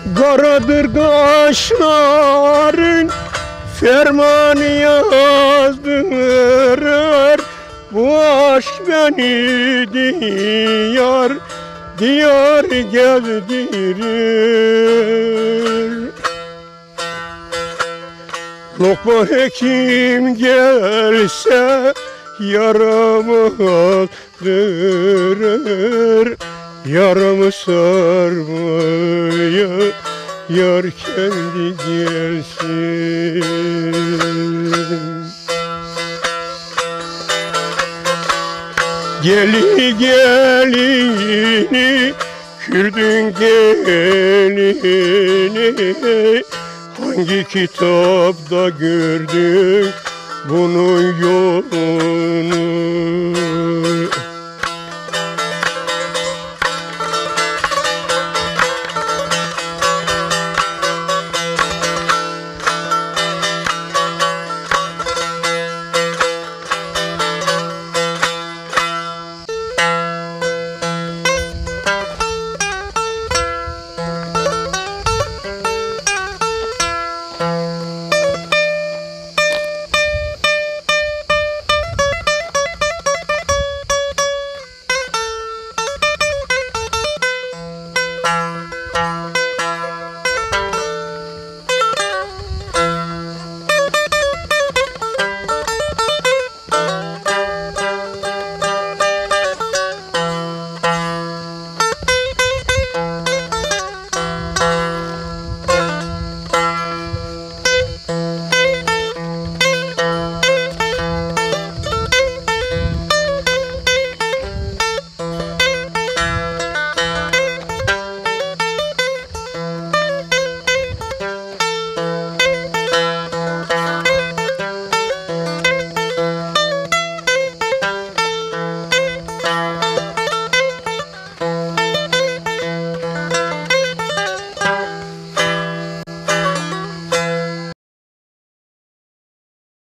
Karadır kaşların fermanı yazdırır. Bu aşk beni diyar diyar gezdirir. Lokma hekim gelse yaramı aldırır. Yaramı sarmaya yar kendi gelsin. Geli gelini, Kürdün gelini, hangi kitapta gördün bunun yolunu?